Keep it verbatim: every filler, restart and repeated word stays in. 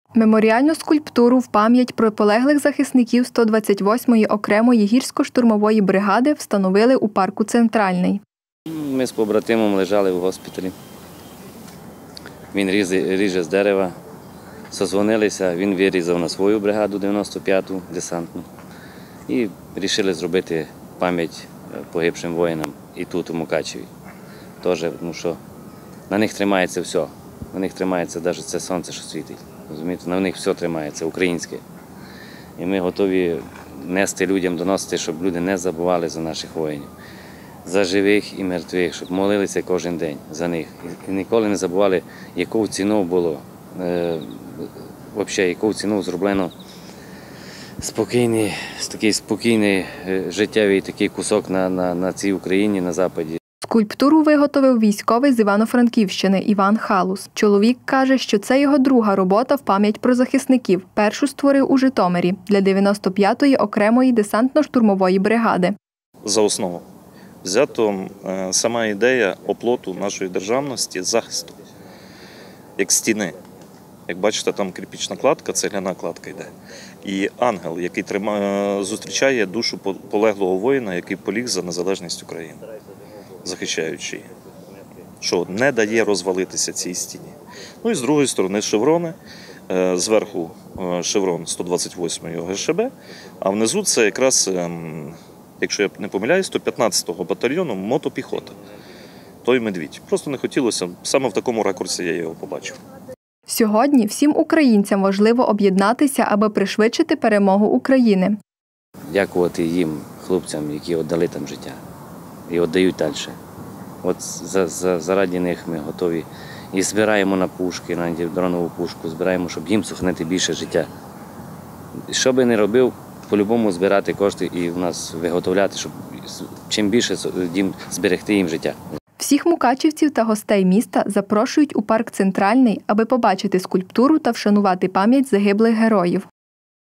Меморіальну скульптуру в пам'ять про полеглих захисників сто двадцять восьмої окремої гірсько-штурмової бригади встановили у парку «Центральний». Ми з побратимом лежали в госпіталі. Він ріже, ріже з дерева. Созвонилися, він вирізав на свою бригаду дев'яносто п'яту десантну. І вирішили зробити пам'ять погибшим воїнам і тут, у Мукачеві. Тож, ну що, на них тримається все. На них тримається навіть це сонце, що світить. Розумієте? На них все тримається, українське. І ми готові нести людям, доносити, щоб люди не забували за наших воїнів. За живих і мертвих, щоб молилися кожен день за них. І ніколи не забували, яку ціну було, е, взагалі, яку ціну зроблено спокійний, такий спокійний життєвий такий кусок на, на, на цій Україні, на Западі. Скульптуру виготовив військовий з Івано-Франківщини Іван Халус. Чоловік каже, що це його друга робота в пам'ять про захисників. Першу створив у Житомирі для дев'яносто п'ятої окремої десантно-штурмової бригади. За основу взято сама ідея оплоту нашої державності, захисту, як стіни. Як бачите, там кирпична кладка, цегляна кладка йде. І ангел, який тримає, зустрічає душу полеглого воїна, який поліг за незалежність України, захищаючи її, що не дає розвалитися цій стіні. Ну і з другої сторони шеврони, зверху шеврон сто двадцять восьмої Ге Ше Бе, а внизу це якраз, якщо я не помиляюсь, сто п'ятнадцятого батальйону мотопіхота. Той медвідь. Просто не хотілося, саме в такому ракурсі я його побачив. Сьогодні всім українцям важливо об'єднатися, аби пришвидшити перемогу України. Дякувати їм, хлопцям, які віддали там життя і віддають далі. От за, за, заради них ми готові і збираємо на пушки, на дронову пушку, збираємо, щоб їм сохранити більше життя. Що би не робив, по-любому збирати кошти і в нас виготовляти, щоб чим більше їм зберегти їм життя. Всіх мукачівців та гостей міста запрошують у парк «Центральний», аби побачити скульптуру та вшанувати пам'ять загиблих героїв.